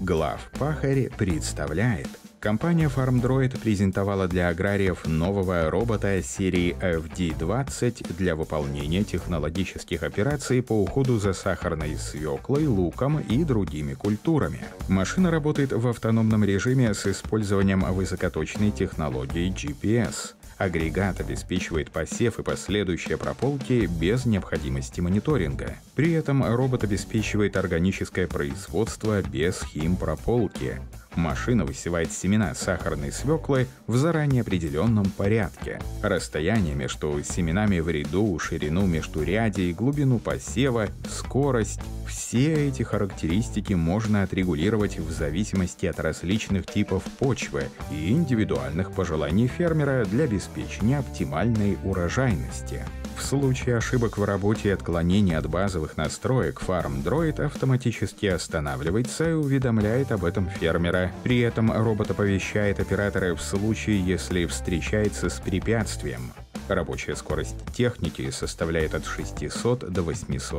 Главпахарь представляет. Компания FarmDroid презентовала для аграриев нового робота серии FD-20 для выполнения технологических операций по уходу за сахарной свеклой, луком и другими культурами. Машина работает в автономном режиме с использованием высокоточной технологии GPS. Агрегат обеспечивает посев и последующие прополки без необходимости мониторинга. При этом робот обеспечивает органическое производство без химпрополки. Машина высевает семена сахарной свеклы в заранее определенном порядке. Расстояние между семенами в ряду, ширину междурядий, глубину посева, скорость – все эти характеристики можно отрегулировать в зависимости от различных типов почвы и индивидуальных пожеланий фермера для обеспечения оптимальной урожайности. В случае ошибок в работе и отклонений от базовых настроек FarmDroid автоматически останавливается и уведомляет об этом фермера. При этом робот оповещает оператора в случае, если встречается с препятствием. Рабочая скорость техники составляет от 600 до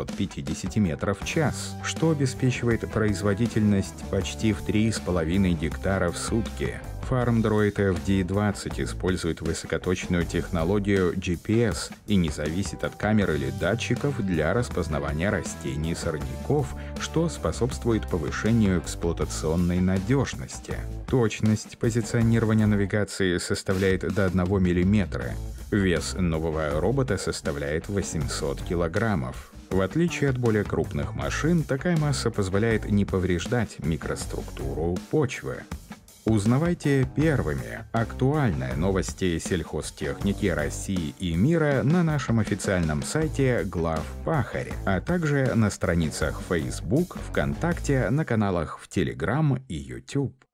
850 метров в час, что обеспечивает производительность почти в 3,5 гектара в сутки. FarmDroid FD-20 использует высокоточную технологию GPS и не зависит от камер или датчиков для распознавания растений и сорняков, что способствует повышению эксплуатационной надежности. Точность позиционирования навигации составляет до 1 мм. Вес нового робота составляет 800 килограммов. В отличие от более крупных машин, такая масса позволяет не повреждать микроструктуру почвы. Узнавайте первыми актуальные новости сельхозтехники России и мира на нашем официальном сайте Главпахарь, а также на страницах Facebook, ВКонтакте, на каналах в Telegram и YouTube.